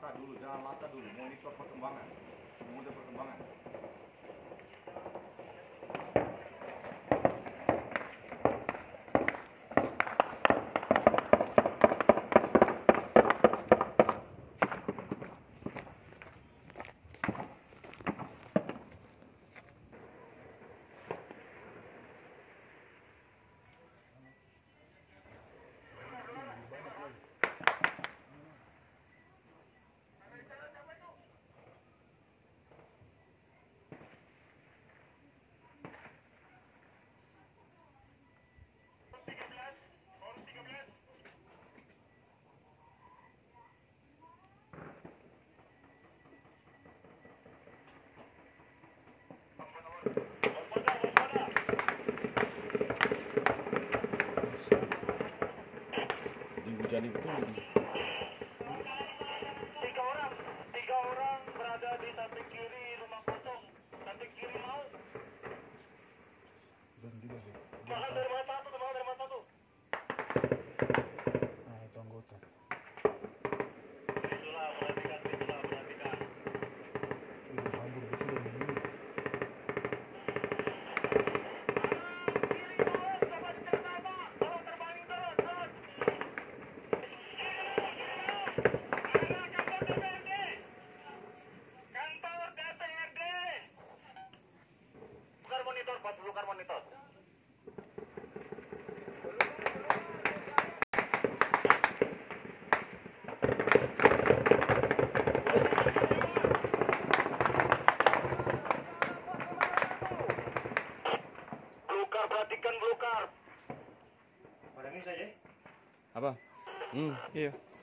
laka dulu, jangan laka dulu. Monitor perkembangan, monitor perkembangan. Dihujani betul gitu. Tiga orang berada di samping kiri rumah kosong, samping kiri mau. Bahkan dari mana satu? Nah, itu anggota. Itulah perhatikan. Udah hambur betul ini. Bukar monitor. Perhatikan blue car. Apa? Iya.